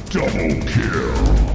Double kill.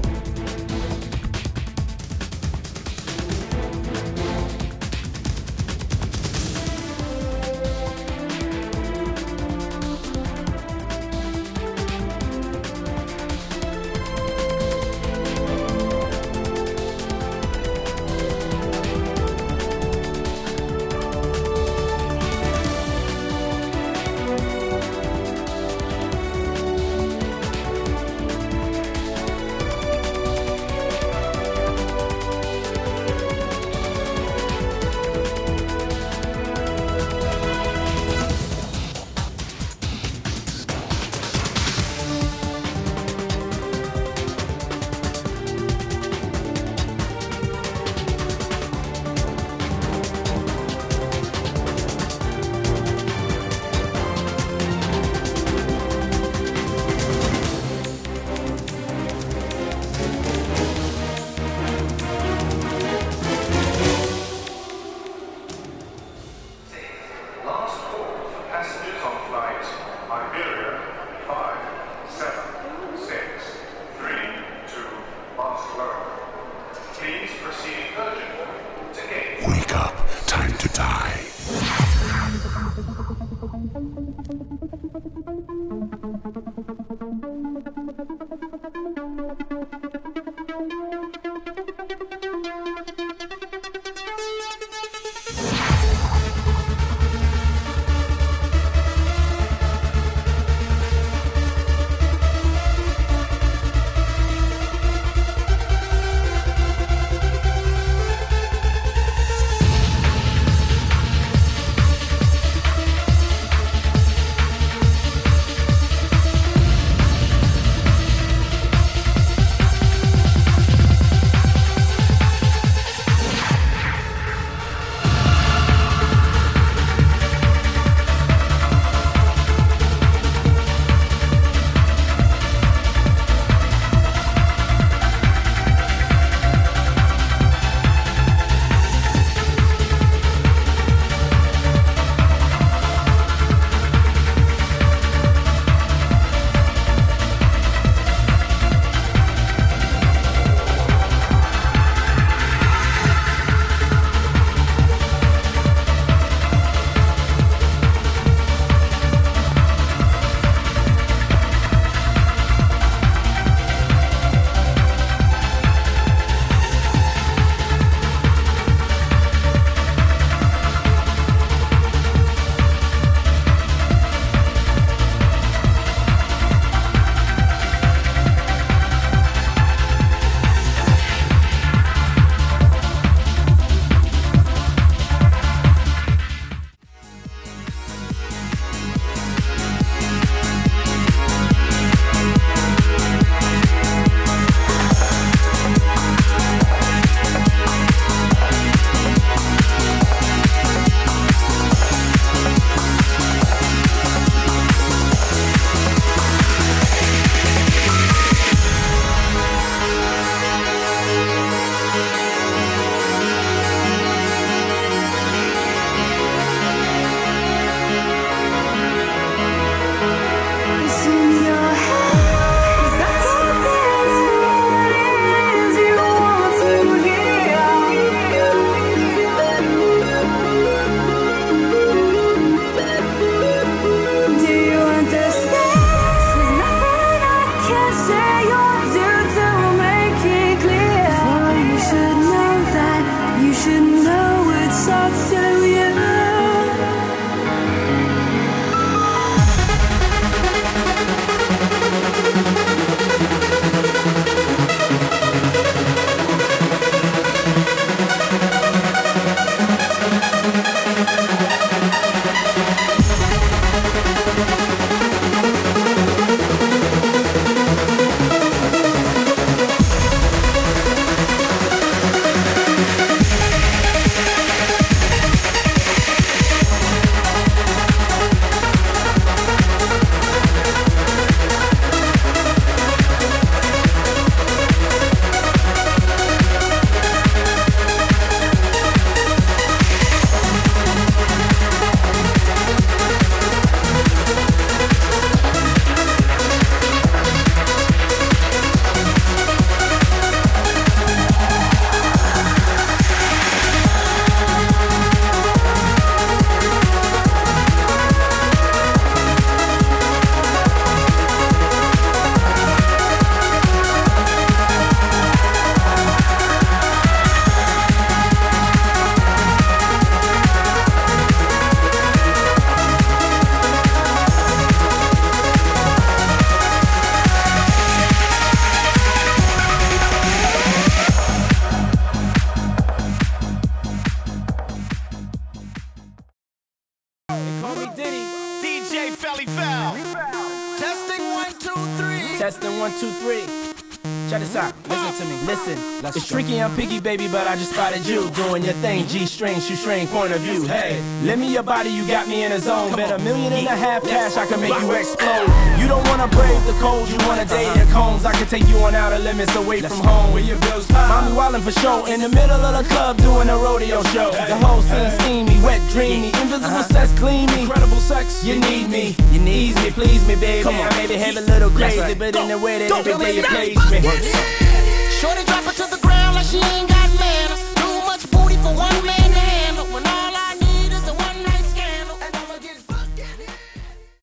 Testing 1, 2, 3. Check this out, listen to me, listen. It's tricky, I'm picky, baby, but I just spotted you doing your thing, G-string, shoestring, point of view. Hey, lend me your body, you got me in a zone. Bet $1.5 million cash, I can make you explode. You don't wanna brave the cold, you wanna date the cones. I can take you on outer limits away from home. Where your bills mommy wildin' for show, in the middle of the club doing a rodeo show. The whole scene steamy, wet, dreamy, invisible sex, gleamy. Incredible sex, you need me, ease me, please me, baby. I may behave a little crazy, but in the way that every day you please me. Shorty drop her to the ground like she ain't got manners. Too much booty for one man to handle. When all I